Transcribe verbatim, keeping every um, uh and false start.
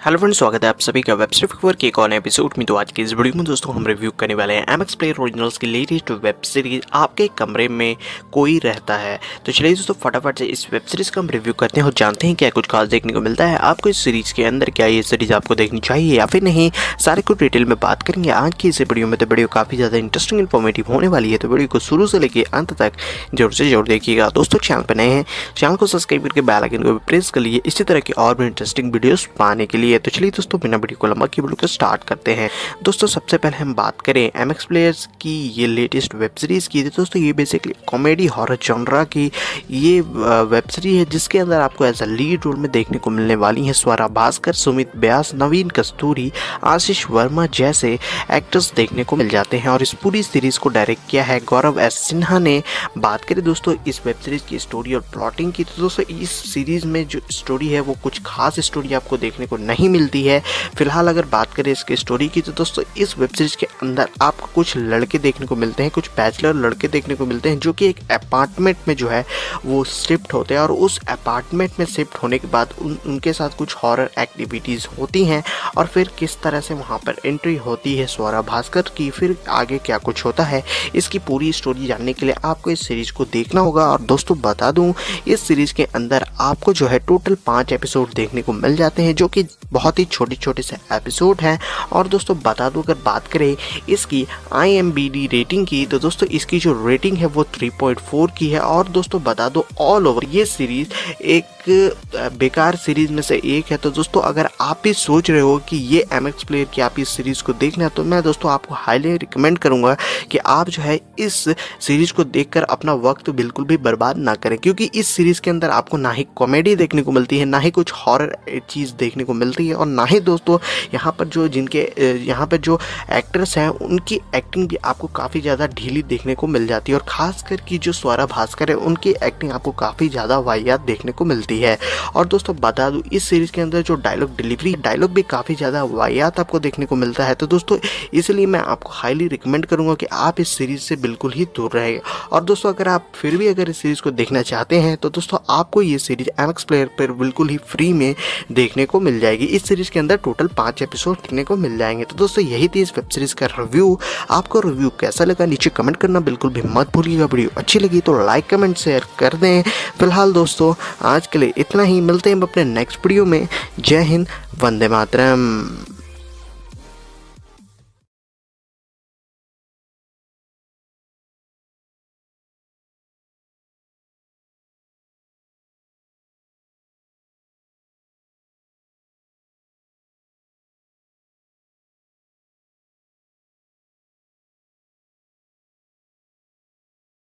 Hello friends, स्वागत है आप सभी का वेबसीरीज फेवर के एक और एपिसोड में। तो आज के इस वीडियो में दोस्तों हम रिव्यू करने वाले हैं एमएक्स प्लेयर ओरिजिनल्स की लेटेस्ट वेब सीरीज आपके कमरे में कोई रहता है। तो चलिए दोस्तों फटाफट से इस वेब सीरीज का हम रिव्यू करते हैं और जानते हैं क्या कुछ खास देखने को मिलता है आपको इस सीरीज के अंदर। क्या ये सीरीज आपको देखनी चाहिए या फिर नहीं, सारे कुछ डिटेल में बात करेंगे आज की इस वीडियो में। तो वीडियो काफ़ी ज़्यादा इंटरेस्टिंग इन्फॉर्मेटिव होने वाली है, तो वीडियो को शुरू से लेकर अंत तक जरूर से जरूर देखिएगा। दोस्तों चैनल पर नए हैं, चैनल को सब्सक्राइब करके बेल आइकन को भी प्रेस कर लिए इसी तरह की और भी इंटरेस्टिंग वीडियोस पाने के लिए। तो चलिए दोस्तों बिना वीडियो को लंबा की वीडियो को स्टार्ट करते हैं। दोस्तों सबसे पहले हम बात करें एमएक्स प्लेयर्स की ये लेटेस्ट वेब सीरीज़ की। दोस्तों ये बेसिकली कॉमेडी हॉरर जॉनरा की ये वेब सीरीज है जिसके अंदर आपको एज अ लीड रोल में देखने को मिलने वाली है स्वरा भास्कर, सुमित व्यास, नवीन कस्तूरी, आशीष वर्मा जैसे एक्टर्स देखने को मिल जाते हैं। और इस पूरी सीरीज़ को डायरेक्ट किया है गौरव एस सिन्हा ने। बात करें दोस्तों इस वेब सीरीज़ की स्टोरी और प्लॉटिंग की, तो दोस्तों इस सीरीज़ में जो स्टोरी है वो कुछ खास स्टोरी आपको देखने को नहीं मिलती है। फिलहाल अगर बात करें इसकी स्टोरी की, तो दोस्तों इस वेब सीरीज के अंदर आपको कुछ लड़के देखने को मिलते हैं, कुछ बैचलर लड़के देखने को मिलते हैं जो कि एक अपार्टमेंट में जो है वो शिफ्ट होते हैं। और उस अपार्टमेंट में शिफ्ट होने के बाद उन, उनके साथ कुछ हॉरर एक्टिविटीज़ होती हैं और फिर किस तरह से वहाँ पर एंट्री होती है स्वरा भास्कर की, फिर आगे क्या कुछ होता है, इसकी पूरी स्टोरी जानने के लिए आपको इस सीरीज़ को देखना होगा। और दोस्तों बता दूँ इस सीरीज़ के अंदर आपको जो है टोटल पाँच एपिसोड देखने को मिल जाते हैं जो कि बहुत ही छोटे छोटे से एपिसोड हैं। और दोस्तों बता दूं अगर बात करें इसकी I M B D rating की, तो दोस्तों इसकी जो रेटिंग है वो थ्री पॉइंट फोर की है। और दोस्तों बता दो ऑल ओवर ये सीरीज़ एक बेकार सीरीज में से एक है। तो दोस्तों अगर आप भी सोच रहे हो कि ये एमएक्स प्लेयर की आप इस सीरीज़ को देखना है, तो मैं दोस्तों आपको हाईली रिकमेंड करूंगा कि आप जो है इस सीरीज़ को देखकर अपना वक्त बिल्कुल भी बर्बाद ना करें, क्योंकि इस सीरीज़ के अंदर आपको ना ही कॉमेडी देखने को मिलती है, ना ही कुछ हॉरर चीज़ देखने को मिलती है, और ना ही दोस्तों यहाँ पर जो जिनके यहाँ पर जो एक्टर्स हैं उनकी एक्टिंग भी आपको काफ़ी ज़्यादा ढीली देखने को मिल जाती है। और ख़ासकर की जो स्वरा भास्कर है उनकी एक्टिंग आपको काफ़ी ज़्यादा वाहियात देखने को मिलती है। और दोस्तों बता दूँ इस सीरीज़ के अंदर जो डायलॉग डिलीवरी डायलॉग भी काफ़ी ज़्यादा वाहियात आपको देखने को मिलता है। तो दोस्तों इसलिए मैं आपको हाईली रिकमेंड करूँगा कि आप इस सीरीज़ से बिल्कुल ही दूर रहें। और दोस्तों अगर आप फिर भी अगर इस सीरीज़ को देखना चाहते हैं तो दोस्तों आपको ये सीरीज़ एमएक्स प्लेयर पर बिल्कुल ही फ्री में देखने को मिल जाएगी। इस सीरीज़ के अंदर टोटल पाँच एपिसोड देखने को मिल जाएंगे। तो दोस्तों यही थी इस वेब सीरीज़ का रिव्यू। आपको रिव्यू कैसा लगा नीचे कमेंट करना बिल्कुल भी मत भूलिएगा। वीडियो अच्छी लगी तो लाइक कमेंट शेयर कर दें। फिलहाल दोस्तों आज के लिए इतना ही, मिलते हैं अपने नेक्स्ट वीडियो में। जय हिंद, वंदे मातरम।